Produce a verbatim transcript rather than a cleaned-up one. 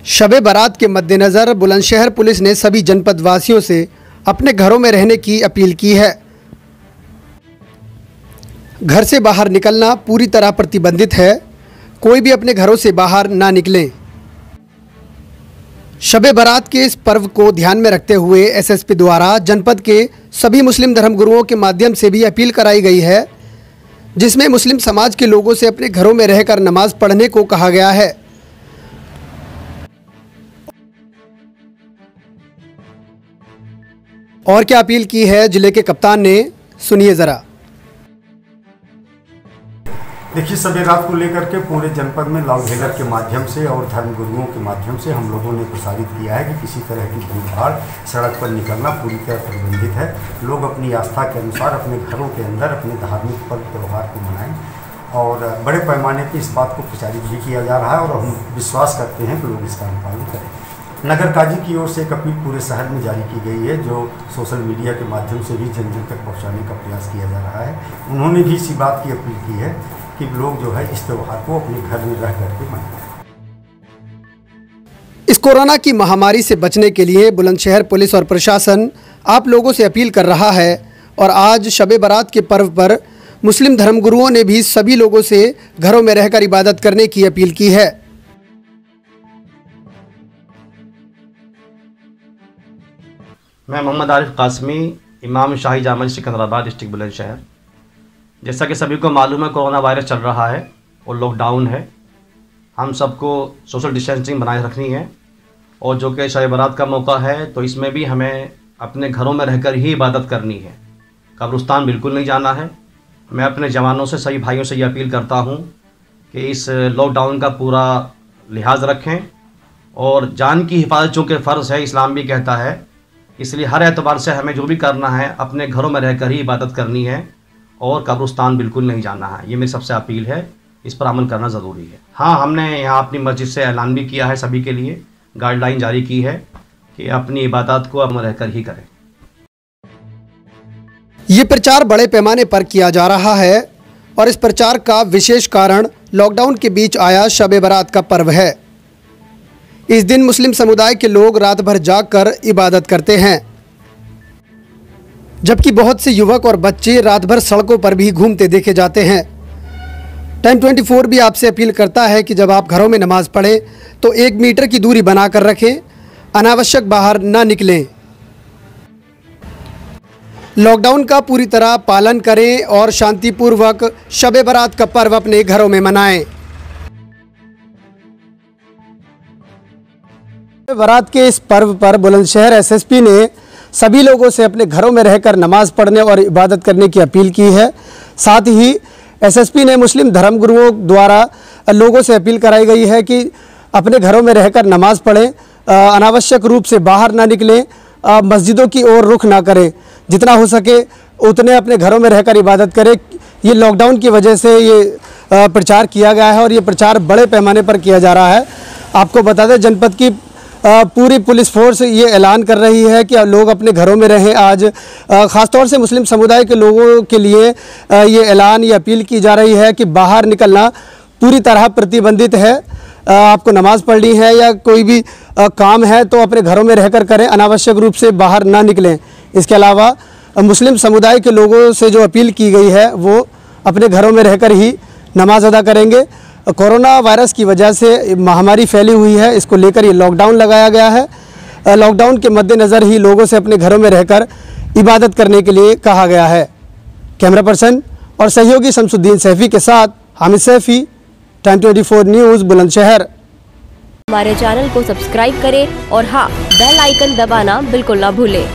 शबे बारात के मद्देनज़र बुलंदशहर पुलिस ने सभी जनपद वासियों से अपने घरों में रहने की अपील की है। घर से बाहर निकलना पूरी तरह प्रतिबंधित है। कोई भी अपने घरों से बाहर ना निकलें। शबे बारात के इस पर्व को ध्यान में रखते हुए एसएसपी द्वारा जनपद के सभी मुस्लिम धर्मगुरुओं के माध्यम से भी अपील कराई गई है, जिसमें मुस्लिम समाज के लोगों से अपने घरों में रहकर नमाज पढ़ने को कहा गया है। और क्या अपील की है जिले के कप्तान ने, सुनिए जरा। देखिए, शबे बारात को लेकर के पूरे जनपद में लाउड हेलर के माध्यम से और धर्म गुरुओं के माध्यम से हम लोगों ने प्रसारित किया है कि किसी तरह की भीड़ भाड़ सड़क पर निकलना पूरी तरह प्रतिबंधित है। लोग अपनी आस्था के अनुसार अपने घरों के अंदर अपने धार्मिक पर्व त्यौहार को मनाएं और बड़े पैमाने पर इस बात को प्रचारित भी किया जा रहा है और हम विश्वास करते हैं कि लोग इसका अनुपालन करें। नगर काजी की ओर से एक अपील पूरे शहर में जारी की गई है, जो सोशल मीडिया के माध्यम से भी जन जन तक पहुंचाने का प्रयास किया जा रहा है। उन्होंने भी इसी बात की अपील की है कि लोग जो है इस त्यौहार को अपने घर में रह करके मनाएं। इस कोरोना की महामारी से बचने के लिए बुलंदशहर पुलिस और प्रशासन आप लोगों से अपील कर रहा है और आज शबे बारात के पर्व पर मुस्लिम धर्मगुरुओं ने भी सभी लोगों से घरों में रहकर इबादत करने की अपील की है। मैं मोहम्मद आरिफ कासमी, इमाम शाही जामा सिकंदराबाद, डिस्ट्रिक्ट बुलंदशहर। जैसा कि सभी को मालूम है, कोरोना वायरस चल रहा है और लॉकडाउन है। हम सबको सोशल डिस्टेंसिंग बनाए रखनी है और जो कि शब बारात का मौका है तो इसमें भी हमें अपने घरों में रहकर ही इबादत करनी है। कब्रिस्तान बिल्कुल नहीं जाना है। मैं अपने जवानों से, सभी भाइयों से ये अपील करता हूँ कि इस लॉकडाउन का पूरा लिहाज रखें और जान की हिफाजत जो कि फ़र्ज़ है, इस्लाम भी कहता है, इसलिए हर एतबार से हमें जो भी करना है अपने घरों में रहकर ही इबादत करनी है और कब्रिस्तान बिल्कुल नहीं जाना है। ये मेरी सबसे अपील है, इस पर अमल करना ज़रूरी है। हाँ, हमने यहाँ अपनी मस्जिद से ऐलान भी किया है, सभी के लिए गाइडलाइन जारी की है कि अपनी इबादत को अब रहकर ही करें। ये प्रचार बड़े पैमाने पर किया जा रहा है और इस प्रचार का विशेष कारण लॉकडाउन के बीच आया शबे बारात का पर्व है। इस दिन मुस्लिम समुदाय के लोग रात भर जागकर इबादत करते हैं, जबकि बहुत से युवक और बच्चे रात भर सड़कों पर भी घूमते देखे जाते हैं। टाइम चौबीस भी आपसे अपील करता है कि जब आप घरों में नमाज पढ़ें तो एक मीटर की दूरी बनाकर रखें, अनावश्यक बाहर ना निकलें। लॉकडाउन का पूरी तरह पालन करें और शांतिपूर्वक शबे बारात का पर्व अपने घरों में मनाएं। बारात के इस पर्व पर बुलंदशहर एसएसपी ने सभी लोगों से अपने घरों में रहकर नमाज पढ़ने और इबादत करने की अपील की है। साथ ही एसएसपी ने मुस्लिम धर्मगुरुओं द्वारा लोगों से अपील कराई गई है कि अपने घरों में रहकर नमाज पढ़ें, अनावश्यक रूप से बाहर ना निकलें, मस्जिदों की ओर रुख ना करें, जितना हो सके उतने अपने घरों में रहकर इबादत करें। ये लॉकडाउन की वजह से ये प्रचार किया गया है और ये प्रचार बड़े पैमाने पर किया जा रहा है। आपको बता दें, जनपद की पूरी पुलिस फोर्स ये ऐलान कर रही है कि लोग अपने घरों में रहें। आज ख़ासतौर से मुस्लिम समुदाय के लोगों के लिए ये ऐलान, ये अपील की जा रही है कि बाहर निकलना पूरी तरह प्रतिबंधित है। आपको नमाज पढ़नी है या कोई भी काम है तो अपने घरों में रहकर करें, अनावश्यक रूप से बाहर ना निकलें। इसके अलावा मुस्लिम समुदाय के लोगों से जो अपील की गई है वो अपने घरों में रहकर ही नमाज अदा करेंगे। कोरोना वायरस की वजह से महामारी फैली हुई है, इसको लेकर ये लॉकडाउन लगाया गया है। लॉकडाउन के मद्देनज़र ही लोगों से अपने घरों में रहकर इबादत करने के लिए कहा गया है। कैमरा पर्सन और सहयोगी शमसुद्दीन सैफी के साथ हामिद सैफी, टाइम चौबीस न्यूज़, बुलंदशहर। हमारे चैनल को सब्सक्राइब करें और हाँ, बेल आइकन दबाना बिल्कुल ना भूलें।